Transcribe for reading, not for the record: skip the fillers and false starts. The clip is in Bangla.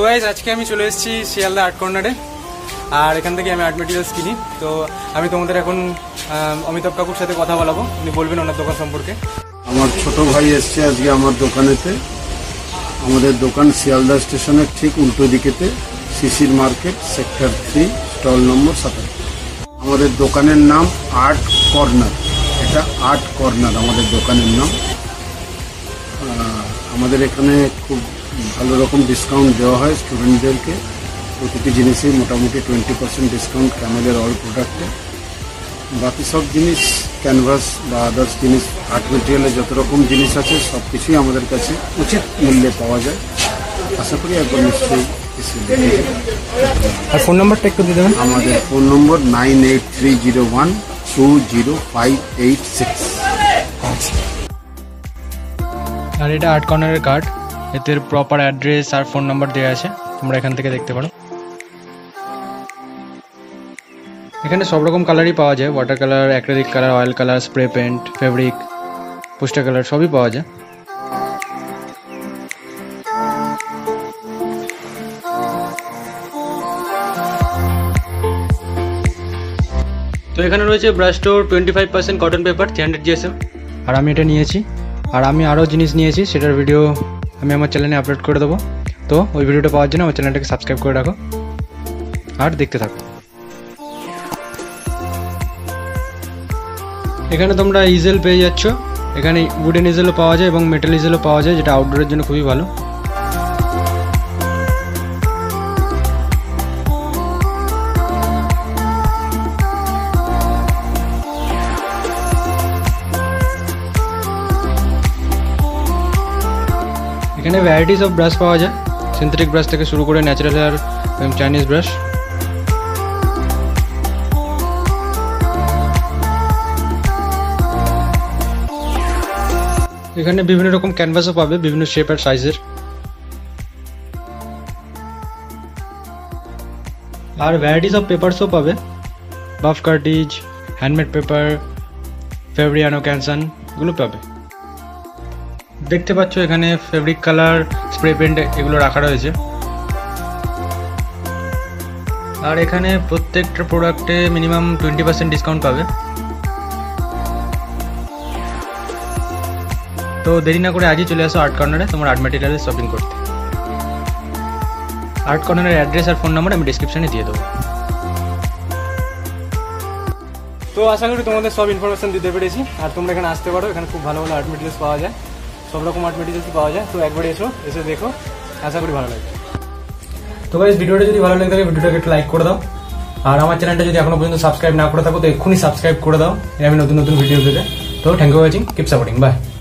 গাইস আজকে আমি চলে এসেছি শিয়ালদা আর্ট কর্নারে। আর এখান থেকে আমি আর্ট মেটেরিয়ালস কিনি। তো আমি তোমাদের এখন অমিতাভ কাকুর সাথে কথা বলাবো, উনি বলবেন ওনার দোকান সম্পর্কে। আমার ছোট ভাই এসছে আজকে আমার দোকানেতে। আমাদের দোকান শিয়ালদা স্টেশনের ঠিক উল্টো দিকেতে, Shishir market, sector 3, stall number 7। আমাদের দোকানের নাম আর্ট কর্নার। এটা আর্ট কর্নার আমাদের দোকানের নাম। আমাদের এখানে খুব ভালো রকম ডিসকাউন্ট দেওয়া হয় স্টুডেন্টদেরকে। প্রতিটি জিনিসেই মোটামুটি 20% ডিসকাউন্ট ক্যামেলের অল প্রোডাক্টে। বাকি সব জিনিস ক্যানভাস বা আদার্স জিনিস, আর্ট মেটেরিয়ালের যত রকম জিনিস আছে সব কিছুই আমাদের কাছে উচিত মূল্যে পাওয়া যায়। আশা করি একবার নিশ্চয়ই। আর ফোন নাম্বারটা একটু দিয়ে দেবেন। আমাদের ফোন নম্বর 9830120586। আর এটা আর্ট কর্নারের কার্ড, এতে প্রপার অ্যাড্রেস আর ফোন নাম্বার দেওয়া আছে, তোমরা এখান থেকে দেখতে পারো। এখানে সব রকম কালারই পাওয়া যায়, water colour, acrylic colour, oil colour, spray paint, fabric, poster colour সবই পাওয়া যায়। তো এখানে রয়েছে brush store, 25% cotton paper, 300 GSM। আর আমি এটা নিয়েছি, আর আমি আরও জিনিস নিয়েছি, সেটার ভিডিও আমি আমার চ্যানেলে আপলোড করে দেবো। তো ওই ভিডিওটা পাওয়ার জন্য আমার চ্যানেলটাকে সাবস্ক্রাইব করে রাখো আর দেখতে থাকো। এখানে তোমরা ইজেল পেয়ে যাচ্ছ। এখানে উডেন ইজেলও পাওয়া যায় এবং মেটাল ইজেলও পাওয়া যায়, যেটা আউটডোরের জন্য খুবই ভালো। এখানে ভ্যারাইটিস অফ ব্রাশ পাওয়া যায়, সিনথেটিক ব্রাশ থেকে শুরু করে ন্যাচারাল হেয়ার এবং চাইনিজ ব্রাশ। এখানে বিভিন্ন রকম ক্যানভাসও পাবে, বিভিন্ন শেপ আর সাইজের। আর ভ্যারাইটিস অফ পেপারসও পাবে, buff cartridge, handmade paper, Fabriano Canson, এগুলো পাবে। দেখতে পাচ্ছ এখানে ফেব্রিক কালার, স্প্রে পেন্ট এগুলো রাখা রয়েছে। আর এখানে প্রত্যেকটা প্রোডাক্টে মিনিমাম 20% ডিসকাউন্ট পাবে। তো দেরি না করে আজই চলে আসো আর্ট কর্নারে তোমার আর্ট ম্যাটেরিয়ালের শপিং করতে। আর্ট কর্নারের অ্যাড্রেস আর ফোন নাম্বার আমি ডিসক্রিপশনে দিয়ে দেবো। তো আশা করি তোমাদের সব ইনফরমেশন দিতে পেরেছি। আর তোমরা এখানে আসতে পারো, এখানে খুব ভালো ভালো আর্ট মেটেরিয়ালস পাওয়া যায়, সব রকম আর্ট মেটেরিয়ালসই পাওয়া যায়। তো একবার এসে দেখো, আশা করি ভালো লাগবে। তো গাইস ভিডিওটা যদি ভালো লাগে থাকে ভিডিওটাকে একটু লাইক করে দাও। আর আমার চ্যানেলটা যদি এখনো পর্যন্ত সাবস্ক্রাইব না করে থাকো তো এক্ষুনি সাবস্ক্রাইব করে দাও, আমি নতুন নতুন ভিডিও পেতে। তো thank you watching, keep supporting, by.